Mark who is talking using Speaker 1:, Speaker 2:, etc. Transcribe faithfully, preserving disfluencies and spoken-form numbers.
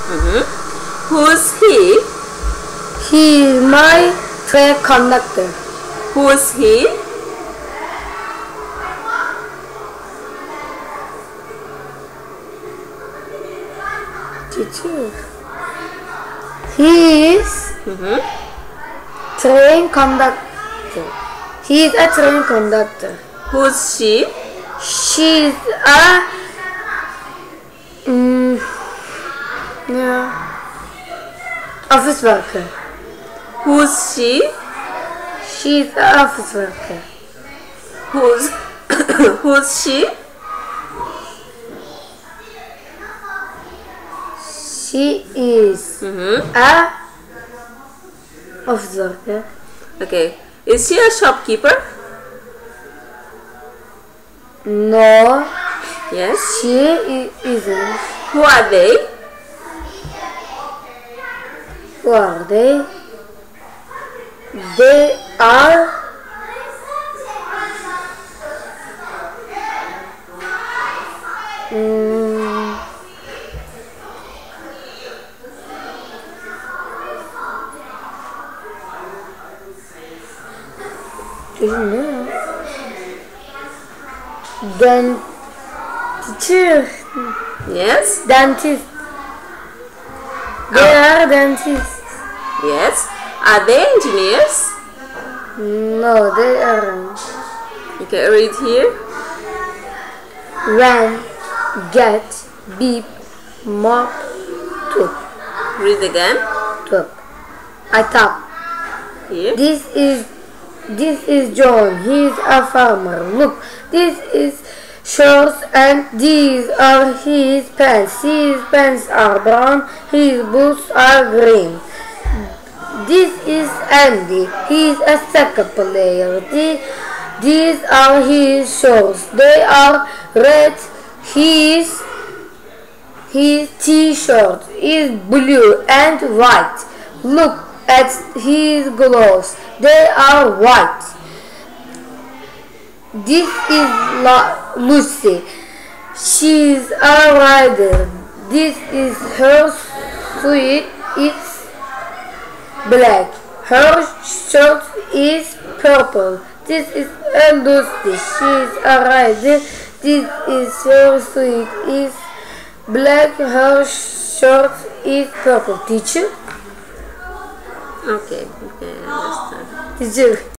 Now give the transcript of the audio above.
Speaker 1: Mm-hmm. Who's he?
Speaker 2: He is my train conductor.
Speaker 1: Who's he?
Speaker 2: Teacher. He is
Speaker 1: Mm-hmm.
Speaker 2: train conductor. He is a train conductor.
Speaker 1: Who's she?
Speaker 2: She is a mm, yeah, office worker.
Speaker 1: Who's she?
Speaker 2: She is an office worker.
Speaker 1: Who's Who's she?
Speaker 2: She is
Speaker 1: Mm-hmm.
Speaker 2: a office worker.
Speaker 1: Okay. Is she a shopkeeper?
Speaker 2: No,
Speaker 1: Yes.
Speaker 2: she i- isn't.
Speaker 1: Who are they?
Speaker 2: Who are they? They are mm, do you know? Then teacher,
Speaker 1: Yes.
Speaker 2: dentist. They are dentists.
Speaker 1: Yes. Are they engineers?
Speaker 2: No, they aren't.
Speaker 1: Okay, read here.
Speaker 2: When, get, beep, mop, took,
Speaker 1: Read again.
Speaker 2: took. I tap.
Speaker 1: Here.
Speaker 2: This is this is John. He is a farmer. Look, this is shorts and these are his pants. His pants are brown. His boots are green. This is Andy. He is a soccer player. The- These are his shorts. They are red. His his t-shirt is blue and white. Look at his gloves. They are white. This is La- Lucy. She's a rider. This is her suit. It's black. Her shirt is purple. This is a Lucy. She's a rider. This is her suit. Is black. Her shirt is purple. Teacher?
Speaker 1: Okay. Okay, I understand.
Speaker 2: Teacher.